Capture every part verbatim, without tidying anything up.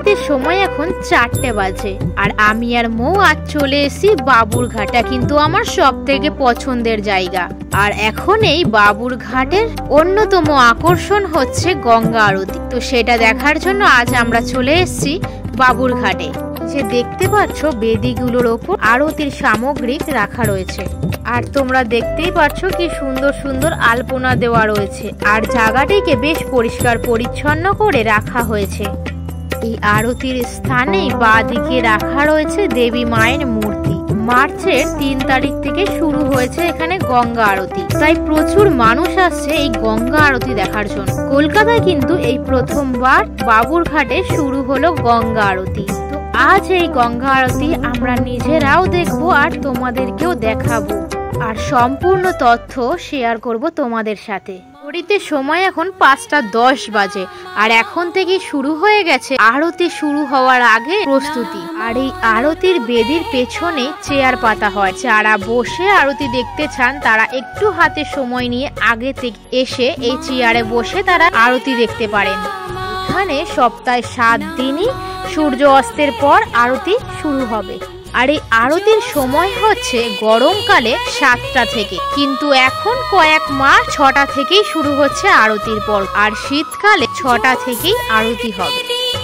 ঘড়িতে সময় এখন চারটে বাজে আর আমি আর মৌ আজ চলে এসেছি বাবুর ঘাটে, কিন্তু আমার সব থেকে পছন্দের জায়গা। আর এখন এই বাবুর ঘাটের অন্যতম আকর্ষণ হচ্ছে গঙ্গা আরতি। তো সেটা দেখার জন্য আজ আমরা চলে এসেছি বাবুর ঘাটে। যে দেখতে পাচ্ছ বেদিগুলোর ওপর আরতির সামগ্রী রাখা রয়েছে, আর তোমরা দেখতেই পাচ্ছ কি সুন্দর সুন্দর আলপনা দেওয়া রয়েছে, আর জায়গাটিকে বেশ পরিষ্কার পরিচ্ছন্ন করে রাখা হয়েছে। এই আরতির স্থানেই বাঁ দিকে রাখা রয়েছে দেবী মায়ের মূর্তি। মার্চের তিন তারিখ থেকে শুরু হয়েছে এখানে গঙ্গা আরতি, তাই প্রচুর মানুষ আসছে এই গঙ্গা আরতি দেখার জন্য। কলকাতায় কিন্তু এই প্রথমবার বাবুর ঘাটে শুরু হলো গঙ্গা আরতি। তো আজ এই গঙ্গা আরতি আমরা নিজেরাও দেখবো আর তোমাদেরকেও দেখাবো, আর সম্পূর্ণ তথ্য শেয়ার করব তোমাদের সাথে। ঘড়িতে সময় এখন পাঁচটা দশ বাজে আর এখন থেকে শুরু হয়ে গেছে আরতি শুরু হওয়ার আগে প্রস্তুতি। আর এই আরতির বেদির পেছনে চেয়ার পাতা হয়, যারা বসে আরতি দেখতে চান তারা একটু হাতে সময় নিয়ে আগে থেকে এসে এই চেয়ারে বসে তারা আরতি দেখতে পারেন। এখানে সপ্তাহে সাত দিনই সূর্য অস্তের পর আরতি শুরু হবে। আর এই আরতির সময় হচ্ছে গরমকালে সাতটা থেকে, কিন্তু এখন কয়েক মাস ছটা থেকেই শুরু হচ্ছে আরতির পর, আর শীতকালে ছটা থেকেই আরতি হবে।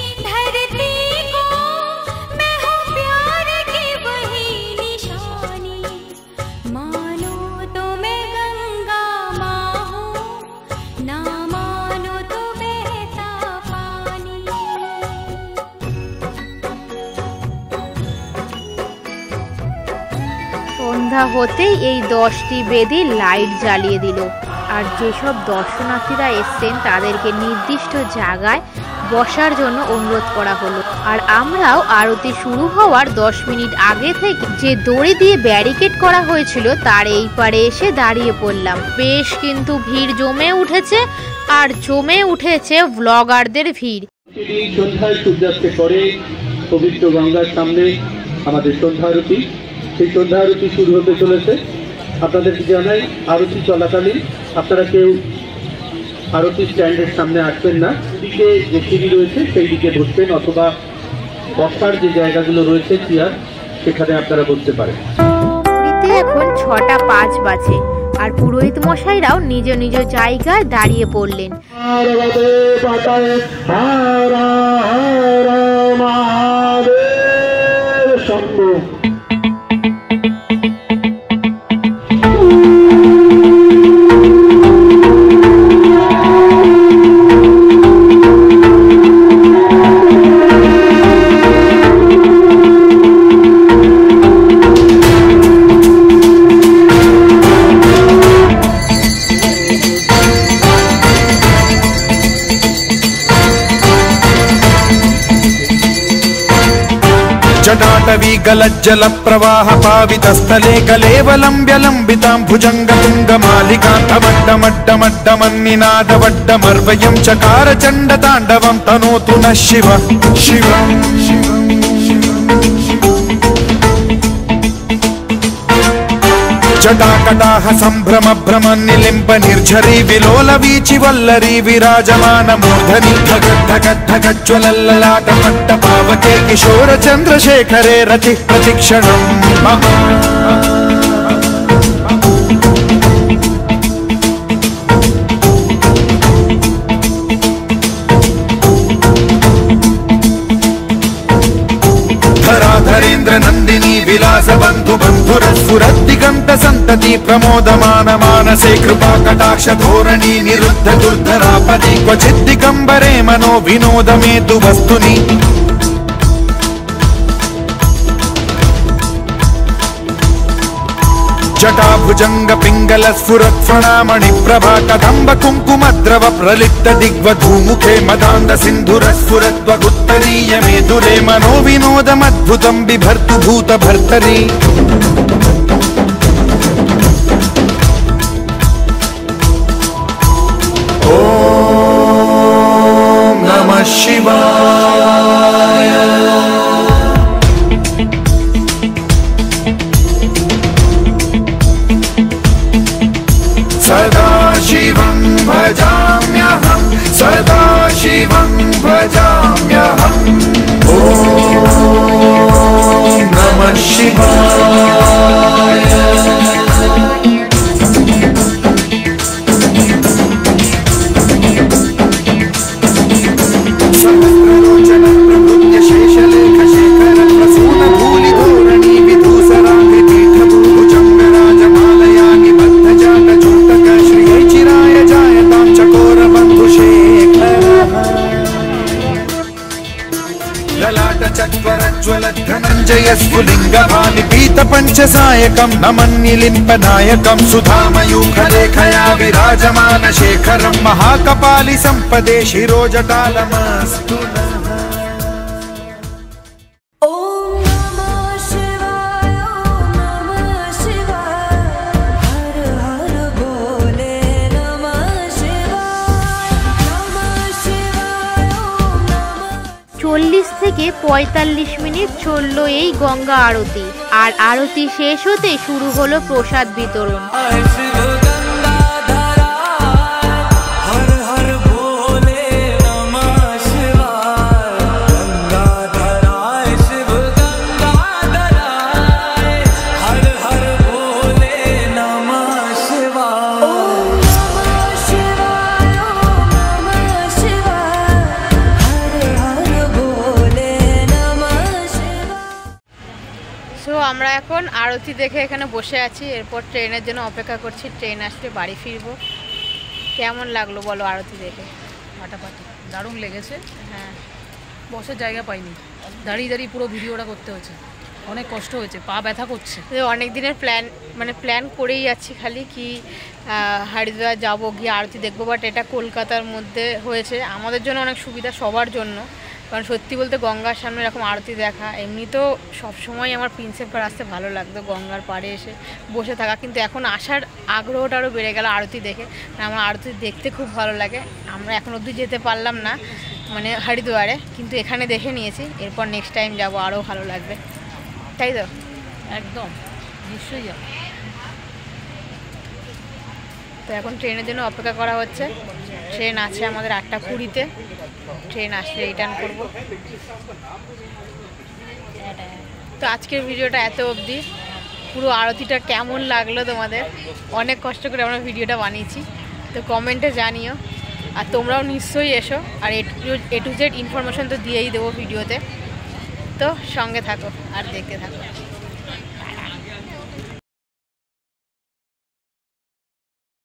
সন্ধ্যা হতেই এই দশটি বেদি লাইট জ্বালিয়ে দিল, আর যেসব দর্শনার্থীরা এসছেন তাদেরকে নির্দিষ্ট জায়গায় বসার জন্য অনুরোধ করা হলো। আর আমরাও আরতি শুরু হওয়ার দশ মিনিট আগে থেকে যে দড়ি দিয়ে ব্যারিকেড করা হয়েছিল তার এই পারে এসে দাঁড়িয়ে পড়লাম। বেশ কিন্তু ভিড় জমে উঠেছে, আর জমে উঠেছে ব্লগারদের ভিড়। সন্ধ্যায় সূর্যাস্তের পরে পবিত্র গঙ্গার সামনে আমাদের সন্ধ্যা আরতি, সেই সন্ধ্যা আরতি শুরু হতে চলেছে। আপনাদেরকে জানাই, আরতি চলাকালীন আপনারা কেউ আরতি স্ট্যান্ডের সামনে আসবেন না। দিকে যে সিঁড়ি রয়েছে সেই দিকে বসবেন, অথবা বসার যে জায়গাগুলো রয়েছে চেয়ার, সেখানে আপনারা বসতে পারেন। এখন ছটা পাঁচ বাজে আর পুরোহিত মশাইরাও নিজ নিজ জায়গায় দাঁড়িয়ে পড়লেন। जटाटवी गलज्जल प्रवाह पावितस्थले कलेवलम्ब्य लम्बितां भुजङ्गतुङ्गमालिकान्तमड्डमड्डमड्डमन्निनादवड्डमर्वयं चकार चण्डताण्डवं तनोतु नः शिव शिव। जटाकटाह सम्भ्रम भ्रम निलिम्ब निर्झरी विलोल वीचि वल्लरी विराजमान मूर्धनि धगत् धगत् धगज्ज्वलल्ललाट पट्ट पावके किशोर चन्द्रशेखरे रति प्रतिक्षणम्। धरेन्द्र नंदिनी विलास बंधु बंधुरस्फुरद्दिगंत संतति प्रमोदमान मानसे कृपा कटाक्ष धोरणी निरुद्ध दुर्धरापदि क्वचित् दिगंबरे मनो विनोदमेतु वस्तुनि। जटाभुजंग पिंगल स्फुरत्फणामणि प्रभा कदंब कुंकुमद्रव प्रलिप्त दिग्वधूमुखे मदान्द सिंधुर स्फुरत्वगुत्तरीय मेदुरे मनो विनोदमद्भुतं बिभर्तु भूत भर्तरि। ओम नमः शिवाय। सदा शिवं भजाम्यहं, सदा शिवं भजाम्यहम्। ज्वलद्धनञ्जय स्फुलिङ्गभानि पीतपञ्चसायकं नमन्निलिम्पनायकं सुधामयूखलेखया विराजमान शेखरं महाकपालि सम्पदे शिरोजटालमस्तु नः। চল্লিশ থেকে পঁয়তাল্লিশ মিনিট চললো এই গঙ্গা আরতি, আর আরতি শেষ হতে শুরু হলো প্রসাদ বিতরণ। তো আমরা এখন আরতি দেখে এখানে বসে আছি, এরপর ট্রেনের জন্য অপেক্ষা করছি, ট্রেন আসলে বাড়ি ফিরবো। কেমন লাগলো বলো আরতি দেখে? ফাটাফাটি, দারুণ লেগেছে। হ্যাঁ, বসার জায়গা পাইনি, দাঁড়িয়ে দাঁড়িয়ে পুরো ভিডিওটা করতে হয়েছে, অনেক কষ্ট হয়েছে, পা ব্যথা করছে। অনেক দিনের প্ল্যান, মানে প্ল্যান করেই যাচ্ছি খালি কি হরিদ্বার যাবো, গিয়ে আরতি দেখবো, বাট এটা কলকাতার মধ্যে হয়েছে, আমাদের জন্য অনেক সুবিধা, সবার জন্য। কারণ সত্যি বলতে গঙ্গার সামনে এরকম আরতি দেখা, এমনিতেও সবসময় আমার প্রিন্সেপ ঘাট আসতে ভালো লাগতো, গঙ্গার পাড়ে এসে বসে থাকা, কিন্তু এখন আসার আগ্রহটা আরও বেড়ে গেল আরতি দেখে। আমার আরতি দেখতে খুব ভালো লাগে। আমরা এখন অবধি যেতে পারলাম না মানে হরিদ্বারে, কিন্তু এখানে দেখে নিয়েছি, এরপর নেক্সট টাইম যাব, আরও ভালো লাগবে, তাই তো? একদম, নিশ্চয়ই যাবো। তো এখন ট্রেনের জন্য অপেক্ষা করা হচ্ছে, ট্রেন আছে আমাদের আটটা কুড়িতে, ট্রেন আসলে রিটার্ন করবো। তো আজকের ভিডিওটা এত অবধি। পুরো আরতিটা কেমন লাগলো তোমাদের? অনেক কষ্ট করে আমরা ভিডিওটা বানিয়েছি, তো কমেন্টে জানিও। আর তোমরাও নিশ্চয়ই এসো, আর এ টু জেড ইনফরমেশন তো দিয়েই দেবো ভিডিওতে, তো সঙ্গে থাকো আর দেখতে থাকো।